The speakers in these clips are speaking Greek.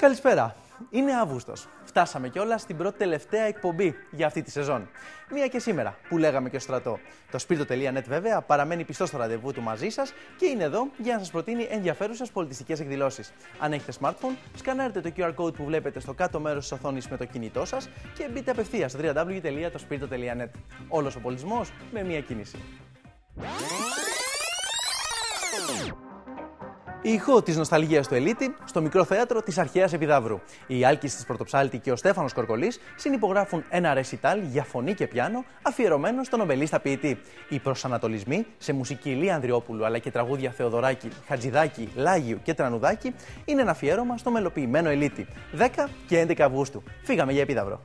Καλησπέρα. Είναι Αύγουστος. Φτάσαμε κιόλας στην πρώτη τελευταία εκπομπή για αυτή τη σεζόν. Μία και σήμερα που λέγαμε και στο στρατό. Το Spirito.net βέβαια παραμένει πιστό στο ραντεβού του μαζί σας και είναι εδώ για να σας προτείνει ενδιαφέρουσες πολιτιστικές εκδηλώσεις. Αν έχετε smartphone, σκανάρετε το QR code που βλέπετε στο κάτω μέρος της οθόνης με το κινητό σας και μπείτε απευθείας στο www.tospirito.net. Όλος ο πολιτισμός με μία κίνηση. Η ηχό της νοσταλγίας του Ελίτη στο μικρό θέατρο της Αρχαίας Επιδαύρου. Η Άλκης της Πρωτοψάλτη και ο Στέφανος Κορκολής συνυπογράφουν ένα ρεσιτάλ για φωνή και πιάνο αφιερωμένο στον νομπελίστα ποιητή. Οι προσανατολισμοί σε μουσική Ηλία Ανδριόπουλου αλλά και τραγούδια Θεοδωράκη, Χατζηδάκη, Λάγιου και Τρανουδάκη είναι ένα αφιέρωμα στο μελοποιημένο Ελίτη. 10 και 11 Αυγούστου. Φύγαμε για Επίδαυρο.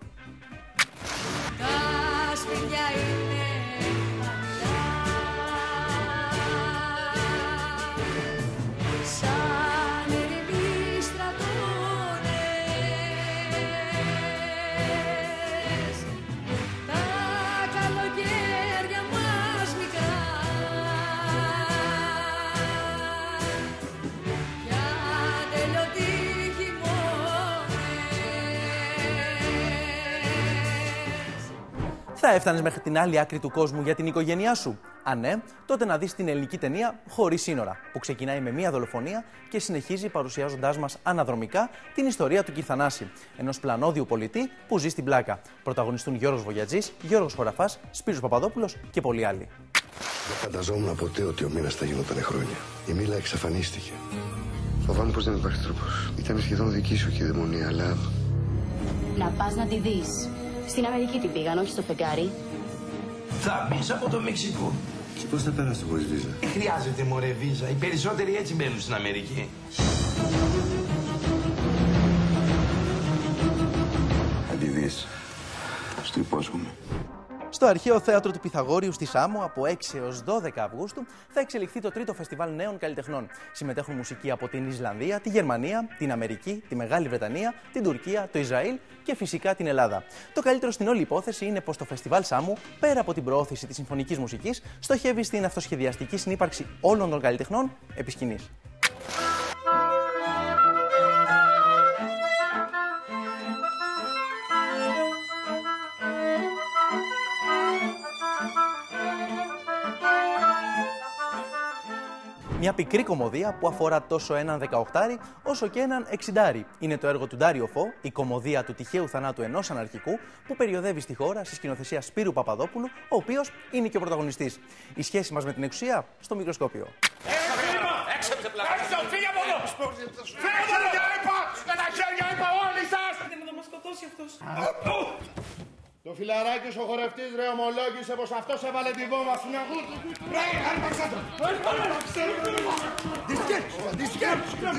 Θα έφτανες μέχρι την άλλη άκρη του κόσμου για την οικογένειά σου? Αν ναι, τότε να δεις την ελληνική ταινία Χωρίς σύνορα, που ξεκινάει με μία δολοφονία και συνεχίζει παρουσιάζοντάς μας αναδρομικά την ιστορία του Κιθανάση, ενός πλανόδιου πολιτή που ζει στην πλάκα. Πρωταγωνιστούν Γιώργος Βογιατζής, Γιώργος Χωραφάς, Σπύρος Παπαδόπουλος και πολλοί άλλοι. Δεν φανταζόμουν ποτέ ότι ο μήνας θα γινόταν χρόνια. Η Μίλα εξαφανίστηκε. Φοβάμαι πως δεν υπάρχει τρόπος. Ήταν σχεδόν δική σου και η δαιμονία, αλλά. Να πας να τη δεις. Στην Αμερική την πήγαν, όχι στο φεγγάρι. Θα μπεις από το Μεξικό. Και πώς θα περάσω χωρίς βίζα? Χρειάζεται μωρέ βίζα. Οι περισσότεροι έτσι μπαίνουν στην Αμερική. Θα τη δεις. Στο υπόσχομαι. Στο αρχαίο θέατρο του Πυθαγόριου στη Σάμο από 6 έως 12 Αυγούστου θα εξελιχθεί το τρίτο φεστιβάλ νέων καλλιτεχνών. Συμμετέχουν μουσικοί από την Ισλανδία, τη Γερμανία, την Αμερική, τη Μεγάλη Βρετανία, την Τουρκία, το Ισραήλ και φυσικά την Ελλάδα. Το καλύτερο στην όλη υπόθεση είναι πως το φεστιβάλ Σάμου, πέρα από την προώθηση της συμφωνικής μουσικής, στοχεύει στην αυτοσχεδιαστική συνύπαρξη όλων των καλλιτεχνών επί σκηνής. Μια πικρή κομμωδία που αφορά τόσο έναν 18άρη όσο και έναν 60άρη. Είναι το έργο του Ντάριο Φω, η κομμωδία του τυχαίου θανάτου ενός αναρχικού που περιοδεύει στη χώρα στη σκηνοθεσία Σπύρου Παπαδόπουλου, ο οποίος είναι και ο πρωταγωνιστής. Η σχέση μας με την εξουσία στο μικροσκόπιο. Έξω από εδώ! Με τα χέρια είπα όλοι σας! Δεν θα μας σκοτώσει αυτός. Το φιλαράκι ο χορευτής ρε ομολόγησε πως αυτός έβαλε τη βόμβα στην αγού. Ρε, άρπαξα το! Δισκέτ!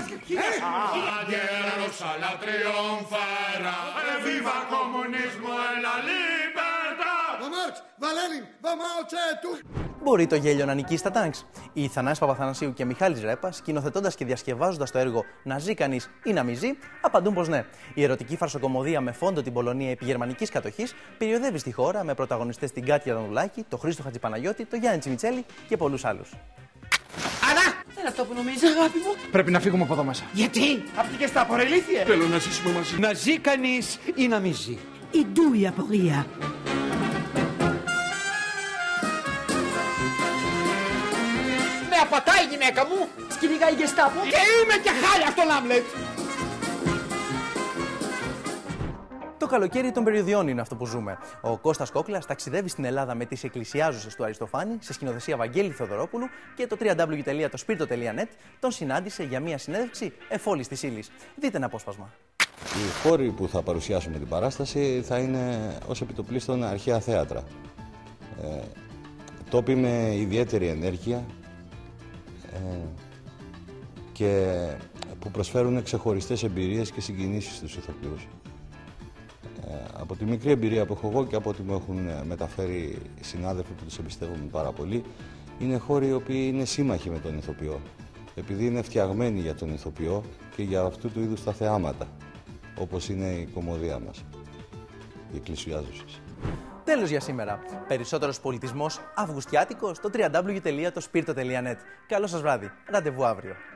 Adieros a la triunfara, viva comunismo en la libertad. Vamos, Valenin, vamos tú. Μπορεί το γέλιο να νικήσει τα τάγκς? Οι Θανάσης Παπαθανασίου και Μιχάλης Ρέπας, σκηνοθετώντας και διασκευάζοντας το έργο «Να ζει κανείς ή να μη ζει», απαντούν πως ναι. Η ερωτική φαρσοκομμωδία με φόντο την Πολωνία επί γερμανικής κατοχής περιοδεύει στη χώρα με πρωταγωνιστές την Κάτια Δανουλάκη, τον Χρήστο Χατζηπαναγιώτη, τον Γιάννη Τσιμιτσέλη και πολλούς άλλους. Ανά! Δεν είναι αυτό που νομίζεις, αγάπη μου. Πρέπει να φύγουμε από εδώ μέσα. Γιατί? Αυτή και στα απορρελήθειε. Θέλω να ζήσουμε μαζί. Να ζει κανείς ή να μη ζει. Η ντούια απορία. Με απατάει η γυναίκα μου. Σκυνηγάει η Γκεστάπο. Και είμαι και χάλια στον Άμλετ. Το καλοκαίρι των περιοδιών είναι αυτό που ζούμε. Ο Κώστας Κόκλας ταξιδεύει στην Ελλάδα με τις εκκλησιάζουσες του Αριστοφάνη σε σκηνοθεσία Βαγγέλη Θεοδωρόπουλου και το www.tospirito.net τον συνάντησε για μια συνέντευξη εφόλης της ύλης. Δείτε ένα απόσπασμα. Οι χώροι που θα παρουσιάσουμε την παράσταση θα είναι ως επιτοπλίστων αρχαία θέατρα. Τόποι με ιδιαίτερη ενέργεια και που προσφέρουν ξεχωριστές εμπειρίες και συγκινήσεις στους ηθοποιούς. Από τη μικρή εμπειρία που έχω εγώ και από ό,τι μου έχουν μεταφέρει οι συνάδελφοι που τους εμπιστεύομαι πάρα πολύ, είναι χώροι οι οποίοι είναι σύμμαχοι με τον ηθοποιό, επειδή είναι φτιαγμένοι για τον ηθοποιό και για αυτού του είδους τα θεάματα, όπως είναι η κομμωδία μας, οι εκκλησιάζουσες. Τέλος για σήμερα. Περισσότερος πολιτισμός αυγουστιάτικος στο www.tospirito.net. Καλό σας βράδυ. Ραντεβού αύριο.